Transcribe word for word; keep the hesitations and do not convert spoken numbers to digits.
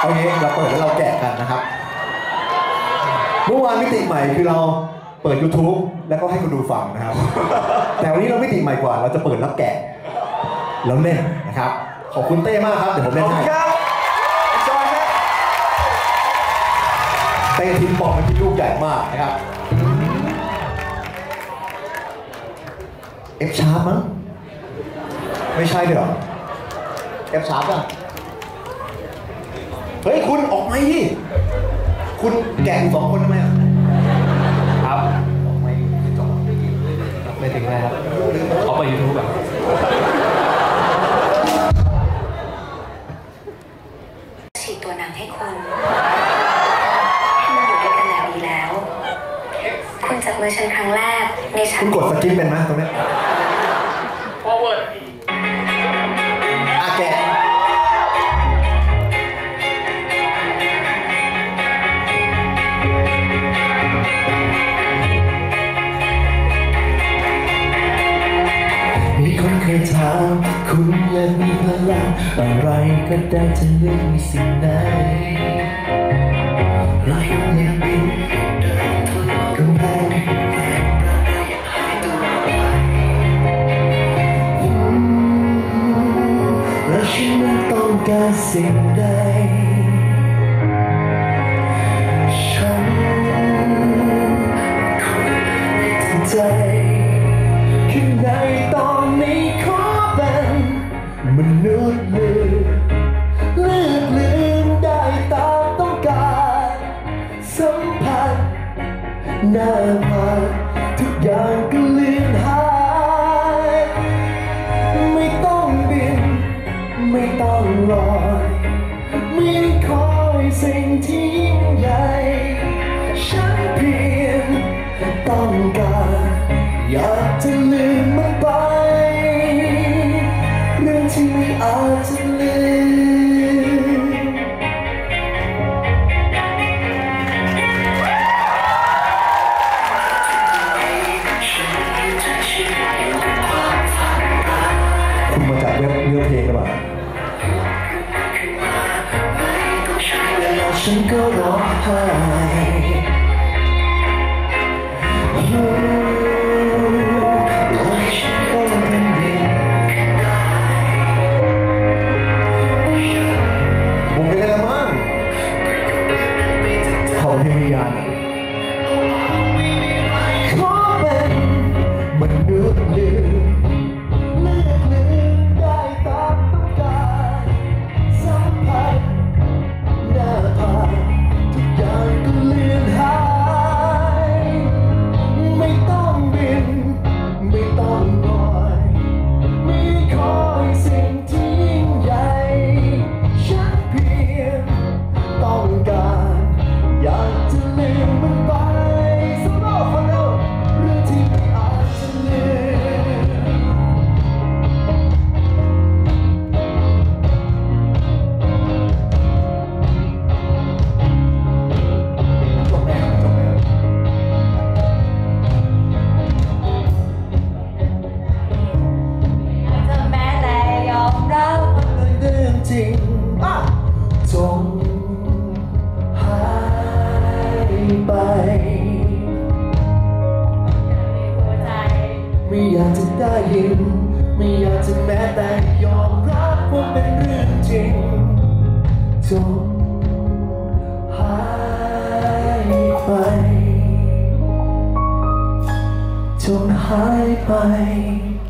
เอางี้เราเปิดแล้วเราแกะกันนะครับเมื่อวานมิติใหม่คือเราเปิด ยูทูบ แล้วก็ให้คนดูฟังนะครับแต่วันนี้เรามิติใหม่กว่าเราจะเปิดแล้วแกะแล้วเล่นนะครับขอบคุณเต้มากครับเดี๋ยวผมเล่นให้เต้ทิ้งบอลมันที่ลูกใหญ่มากนะครับเอฟชาร์ปมั้งไม่ใช่ด้วยหรอเอฟชาร์ปอ่ะเฮ้ยคุณออกมาดิคุณแกะสองคนทำไมอ่ะครับออกไม่จบไม่ถึงอะไรครับเขาไปยูทูบแบบฉีดตัวหนังให้คุณให้มันอยู่ด้วยกันแบบนี้แล้วคุณจับมือฉันครั้งแรกในชั้นคุณกดสกิปเป็นไหมตรงนี้พอเวิร์ดอาแกะมีคนเคยถามคุณอยากมีพลังอะไรก็ได้จะเลือกมีสิ่งไหนเรายังอยากบินเดินทะลุกำแพงและฉันนั้นต้องการสิ่งใดฉันคงไม่ตั้งใจข้างในตอนนี้ขอเป็นมนุษย์ลืมเลือกลืมได้ตามต้องการสัมผัสหน้าผ่านทุกอย่างก็เลือนหายไม่ต้องบินไม่ต้องลอยไม่คอยสิ่งที่ยิ่งใหญ่ฉันเพียงต้องการอยากจะลืมมันไปเรื่องที่ไม่อาจจะลืมคุณมาจากเว็บเนื้อเพลงหรือเปล่าฉันก็ร้องไห้ผมเป็นอะไรมั่งขอให้มีอย่างขอเป็นมนุษย์ลืมเลือกลืมได้ตามต้องการสัมผัสหน้าผ่านทุกอย่างก็เลือนหายไม่ต้องบินไม่ต้องลอยไม่คอยสิ่งที่ยิ่งใหญ่ฉันเพียงต้องการอยากจะลืมมันไปสโลว์ฟังดูเรื่องที่ไม่อาจจะลืมจบแล้วจบแล้วจะแม้แต่ยอมรับเรื่องจริงจงหายไปไม่อยากจะได้ยินไม่อยากจะแม้แต่ยอมรับว่าเป็นเรื่องจริงจงหายไปจงหายไป